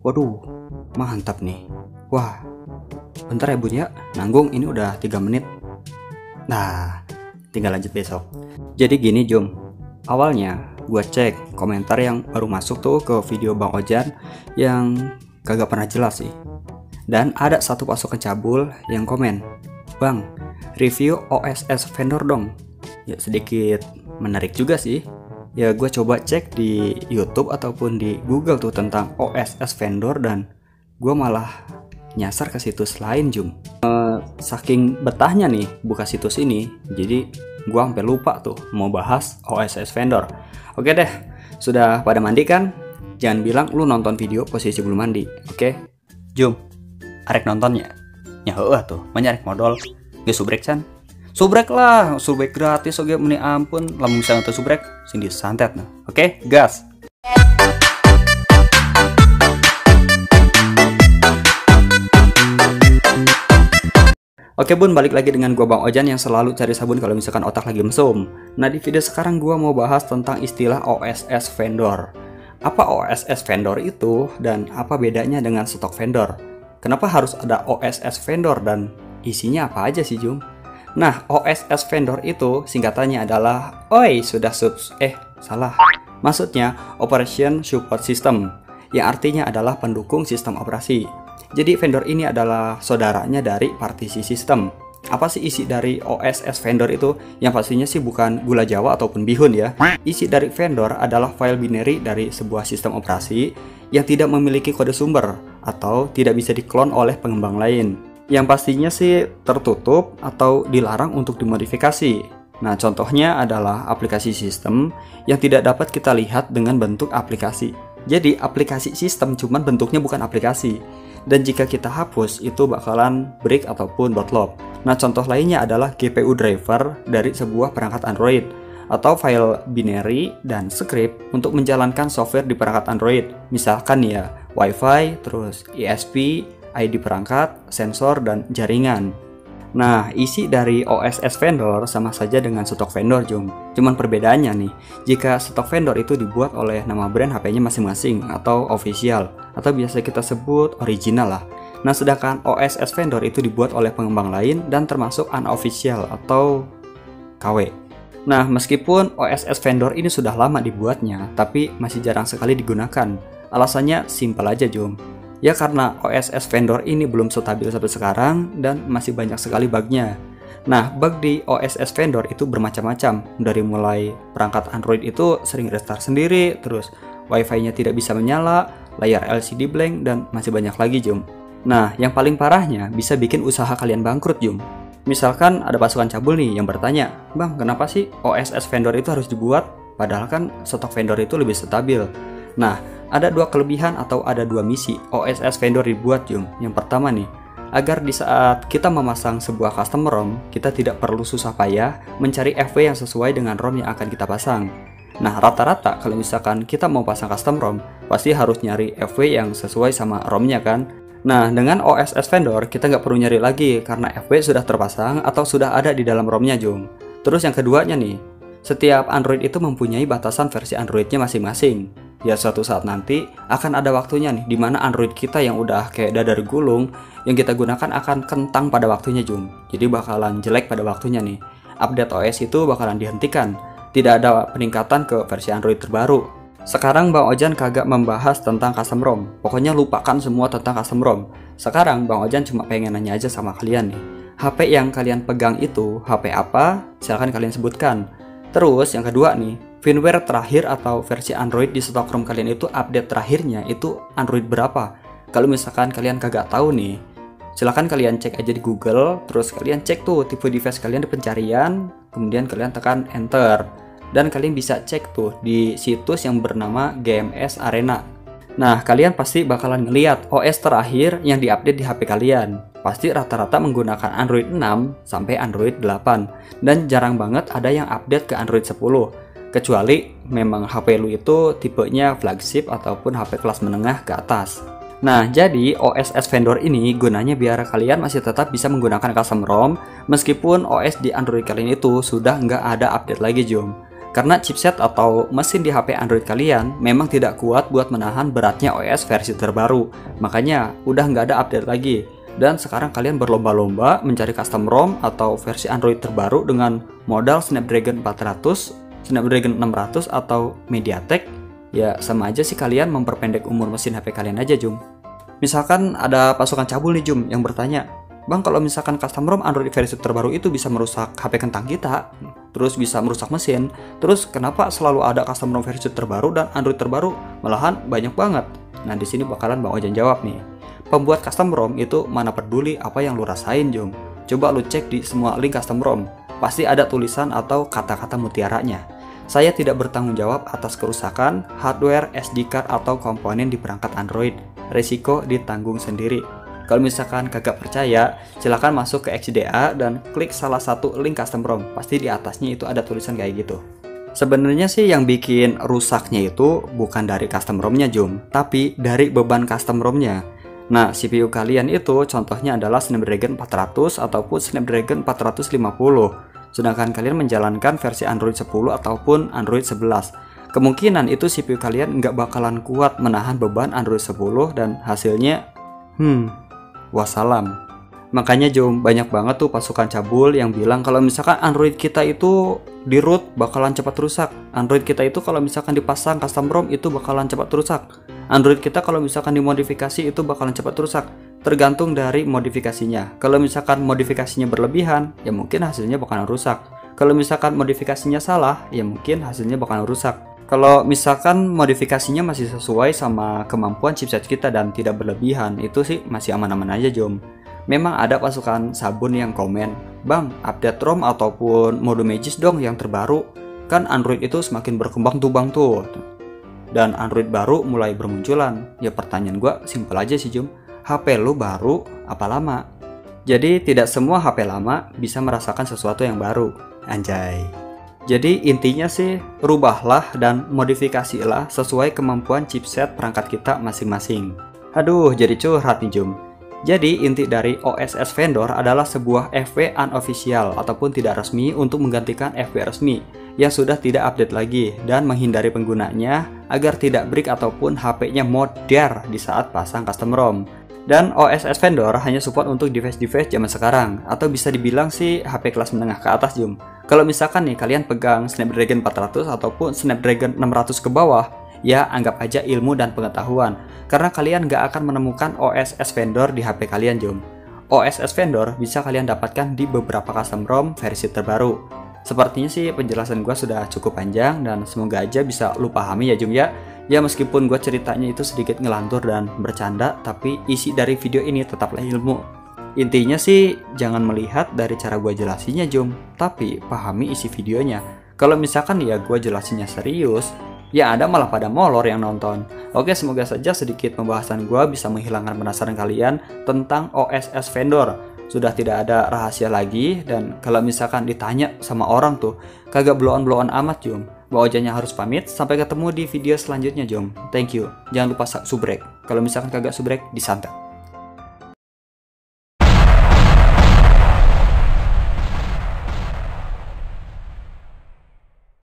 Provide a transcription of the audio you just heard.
Waduh, mantap nih. Wah, bentar ya bun ya, nanggung ini udah 3 menit. Nah, tinggal lanjut besok. Jadi gini Jum, awalnya gua cek komentar yang baru masuk tuh ke video Bang Ojan yang kagak pernah jelas sih. Dan ada satu pasukan cabul yang komen, "Bang, review OSS vendor dong." Ya sedikit menarik juga sih. Ya gue coba cek di YouTube ataupun di Google tuh tentang OSS vendor dan gue malah nyasar ke situs lain Jum. Saking betahnya nih buka situs ini, jadi gue sampai lupa tuh mau bahas OSS vendor. Oke deh, sudah pada mandi kan? Jangan bilang lu nonton video posisi belum mandi, oke? Jum, arek nontonnya. Ya tuh, menyarek modal. Gak subrek can? Subrek lah, subrek gratis oke meni ampun, lamun bisa nonton subrek, sini santet nah. Oke, gas. Oke bun, balik lagi dengan gua Bang Ojan yang selalu cari sabun kalau misalkan otak lagi mesum. Nah di video sekarang gua mau bahas tentang istilah OSS vendor. Apa OSS vendor itu dan apa bedanya dengan stok vendor? Kenapa harus ada OSS vendor dan isinya apa aja sih Jum? Nah, OSS vendor itu singkatannya adalah Maksudnya Operation Support System, yang artinya adalah pendukung sistem operasi. Jadi vendor ini adalah saudaranya dari partisi sistem. Apa sih isi dari OSS vendor itu? Yang pastinya sih bukan gula Jawa ataupun bihun ya. Isi dari vendor adalah file binary dari sebuah sistem operasi yang tidak memiliki kode sumber atau tidak bisa diklon oleh pengembang lain. Yang pastinya sih tertutup atau dilarang untuk dimodifikasi. Nah, contohnya adalah aplikasi sistem yang tidak dapat kita lihat dengan bentuk aplikasi. Jadi, aplikasi sistem cuman bentuknya bukan aplikasi. Dan jika kita hapus, itu bakalan break ataupun bootloop. Nah, contoh lainnya adalah GPU driver dari sebuah perangkat Android atau file binary dan script untuk menjalankan software di perangkat Android. Misalkan ya, WiFi, terus ISP, ID perangkat, sensor, dan jaringan. Nah, isi dari OSS vendor sama saja dengan stok vendor Jum. Cuman perbedaannya nih, jika stok vendor itu dibuat oleh nama brand HP-nya masing-masing atau official, atau biasa kita sebut original lah. Nah, sedangkan OSS vendor itu dibuat oleh pengembang lain dan termasuk unofficial atau KW. Nah, meskipun OSS vendor ini sudah lama dibuatnya, tapi masih jarang sekali digunakan. Alasannya simpel aja Jum. Ya karena OSS vendor ini belum stabil sampai sekarang dan masih banyak sekali bugnya. Nah, bug di OSS vendor itu bermacam-macam. Dari mulai perangkat Android itu sering restart sendiri, terus WiFi-nya tidak bisa menyala, layar LCD blank, dan masih banyak lagi Jum. Nah, yang paling parahnya bisa bikin usaha kalian bangkrut Jum. Misalkan ada pasukan cabul nih yang bertanya, "Bang, kenapa sih OSS vendor itu harus dibuat? Padahal kan stok vendor itu lebih stabil." Nah, ada dua kelebihan atau ada dua misi OSS vendor dibuat Jum. Yang pertama nih, agar di saat kita memasang sebuah custom ROM, kita tidak perlu susah payah mencari FW yang sesuai dengan ROM yang akan kita pasang. Nah, rata-rata kalau misalkan kita mau pasang custom ROM, pasti harus nyari FW yang sesuai sama ROM-nya kan. Nah, dengan OSS vendor, kita nggak perlu nyari lagi karena FW sudah terpasang atau sudah ada di dalam ROM-nya Jum. Terus yang keduanya nih, setiap Android itu mempunyai batasan versi Android-nya masing-masing. Ya suatu saat nanti akan ada waktunya nih dimana Android kita yang udah kayak dadar gulung yang kita gunakan akan kentang pada waktunya Jum. Jadi bakalan jelek pada waktunya nih. Update OS itu bakalan dihentikan. Tidak ada peningkatan ke versi Android terbaru. Sekarang Bang Ojan kagak membahas tentang custom ROM. Pokoknya lupakan semua tentang custom ROM. Sekarang Bang Ojan cuma pengen nanya aja sama kalian nih. HP yang kalian pegang itu HP apa? Silahkan kalian sebutkan. Terus yang kedua nih, firmware terakhir atau versi Android di stok ROM kalian itu update terakhirnya itu Android berapa? Kalau misalkan kalian kagak tahu nih, silahkan kalian cek aja di Google, terus kalian cek tuh tipe device kalian di pencarian, kemudian kalian tekan enter. Dan kalian bisa cek tuh di situs yang bernama GMS Arena. Nah, kalian pasti bakalan ngeliat OS terakhir yang diupdate di HP kalian. Pasti rata-rata menggunakan Android 6 sampai Android 8. Dan jarang banget ada yang update ke Android 10. Kecuali memang HP lu itu tipenya flagship ataupun HP kelas menengah ke atas. Nah, jadi OSS vendor ini gunanya biar kalian masih tetap bisa menggunakan custom ROM meskipun OS di Android kalian itu sudah nggak ada update lagi Jom. Karena chipset atau mesin di HP Android kalian memang tidak kuat buat menahan beratnya OS versi terbaru. Makanya udah nggak ada update lagi. Dan sekarang kalian berlomba-lomba mencari custom ROM atau versi Android terbaru dengan modal Snapdragon 400, Snapdragon 600 atau MediaTek. Ya sama aja sih kalian memperpendek umur mesin HP kalian aja, Jum. Misalkan ada pasukan cabul nih, Jum, yang bertanya, "Bang, kalau misalkan custom ROM Android versi terbaru itu bisa merusak HP kentang kita, terus bisa merusak mesin, terus kenapa selalu ada custom ROM versi terbaru dan Android terbaru malahan banyak banget?" Nah, di sini bakalan Bang Ojan jawab nih. Pembuat custom ROM itu mana peduli apa yang lu rasain, Jum. Coba lu cek di semua link custom ROM, pasti ada tulisan atau kata-kata mutiaranya. Saya tidak bertanggung jawab atas kerusakan hardware, SD card, atau komponen di perangkat Android. Resiko ditanggung sendiri. Kalau misalkan kagak percaya, silahkan masuk ke XDA dan klik salah satu link custom ROM. Pasti di atasnya itu ada tulisan kayak gitu. Sebenarnya sih yang bikin rusaknya itu bukan dari custom ROM-nya, Jum, tapi dari beban custom ROM-nya. Nah, CPU kalian itu contohnya adalah Snapdragon 400 ataupun Snapdragon 450. Sedangkan kalian menjalankan versi Android 10 ataupun Android 11. Kemungkinan itu CPU kalian nggak bakalan kuat menahan beban Android 10 dan hasilnya wassalam. Makanya Jom, banyak banget tuh pasukan cabul yang bilang kalau misalkan Android kita itu di root bakalan cepat rusak. Android kita itu kalau misalkan dipasang custom ROM itu bakalan cepat rusak. Android kita kalau misalkan dimodifikasi itu bakalan cepat rusak. Tergantung dari modifikasinya. Kalau misalkan modifikasinya berlebihan, ya mungkin hasilnya bakalan rusak. Kalau misalkan modifikasinya salah, ya mungkin hasilnya bakalan rusak. Kalau misalkan modifikasinya masih sesuai sama kemampuan chipset kita dan tidak berlebihan, itu sih masih aman-aman aja, Jom. Memang ada pasukan sabun yang komen, "Bang, update ROM ataupun mode Magis dong yang terbaru. Kan Android itu semakin berkembang tuh, Bang, tuh. Dan Android baru mulai bermunculan." Ya pertanyaan gua simpel aja sih, Jom. HP lu baru apa lama? Jadi tidak semua HP lama bisa merasakan sesuatu yang baru. Anjay. Jadi intinya sih, rubahlah dan modifikasilah sesuai kemampuan chipset perangkat kita masing-masing. Aduh, jadi curhat nih, Jum. Jadi inti dari OSS vendor adalah sebuah FW unofficial ataupun tidak resmi untuk menggantikan FW resmi yang sudah tidak update lagi dan menghindari penggunanya agar tidak break ataupun HP-nya modder di saat pasang custom ROM. Dan OSS vendor hanya support untuk device-device zaman sekarang, atau bisa dibilang sih HP kelas menengah ke atas, Jum. Kalau misalkan nih kalian pegang Snapdragon 400 ataupun Snapdragon 600 ke bawah, ya anggap aja ilmu dan pengetahuan, karena kalian nggak akan menemukan OSS vendor di HP kalian, Jum. OSS vendor bisa kalian dapatkan di beberapa custom ROM versi terbaru. Sepertinya sih penjelasan gue sudah cukup panjang dan semoga aja bisa lu pahami ya, Jum ya. Ya meskipun gue ceritanya itu sedikit ngelantur dan bercanda, tapi isi dari video ini tetaplah ilmu. Intinya sih jangan melihat dari cara gue jelasinnya, Jum, tapi pahami isi videonya. Kalau misalkan ya gue jelasinnya serius, ya ada malah pada molor yang nonton. Oke, semoga saja sedikit pembahasan gue bisa menghilangkan penasaran kalian tentang OSS vendor. Sudah tidak ada rahasia lagi, dan kalau misalkan ditanya sama orang tuh kagak blow-on amat, Jum. Bang Ojannya harus pamit, sampai ketemu di video selanjutnya, Jom. Thank you. Jangan lupa subrek. Kalau misalkan kagak subrek, disantap.